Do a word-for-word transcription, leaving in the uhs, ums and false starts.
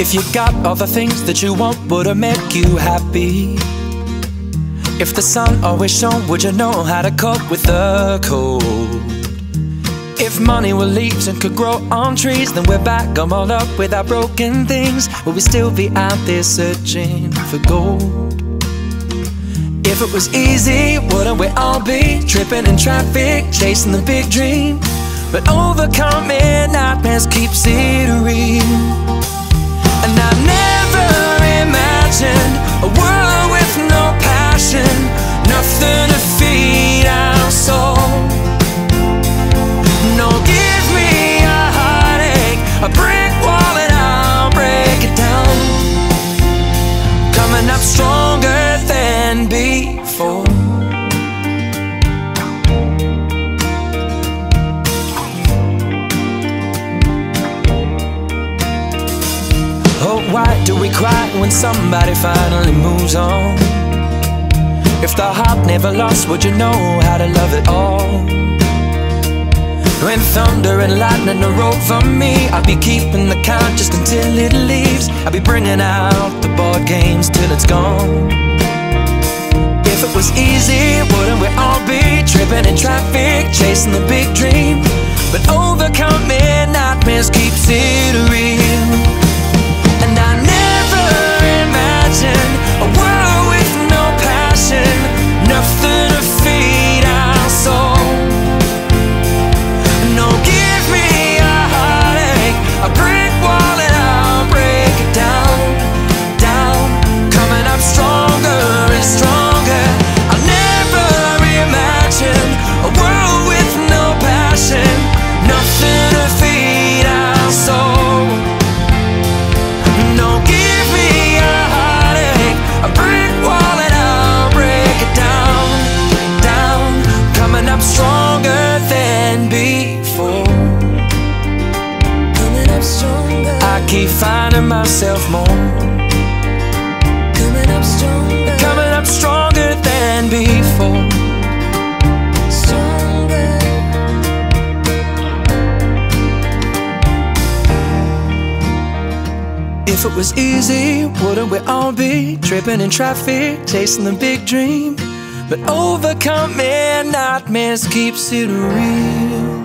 If you got all the things that you want, would it make you happy? If the sun always shone, would you know how to cope with the cold? If money were leaves and could grow on trees, then we're back, gummed up with our broken things. Will we still be out there searching for gold? If it was easy, wouldn't we all be tripping in traffic, chasing the big dream? But overcoming nightmares keeps it real. And I never imagined a world with no passion, nothing to feed our soul. No, give me a heartache, a brick wall, and I'll break it down. Coming up stronger than before. Oh, why do we cry when somebody finally moves on? If the heart never lost, would you know how to love it all? When thunder and lightning are over me, I'll be keeping the count just until it leaves. I'll be bringing out the board games till it's gone. If it was easy, wouldn't we all be tripping in traffic, chasing the big dream? But overcoming nightmares keeps it real. And I never imagined a world with no passion, nothing to feed our soul. No, give me a heartache, a brick wall, and I'll break it down, down. Coming up stronger and stronger. I'll never imagine a world with no passion, nothing to feed our soul. No, give me a heartache, a brick wall, and I'll break it down, down. Coming up stronger than before. Coming up stronger. I keep finding myself more. Coming up stronger. Coming up stronger than before. Stronger. If it was easy, wouldn't we all be tripping in traffic, chasing the big dream? But overcoming nightmares keeps it real.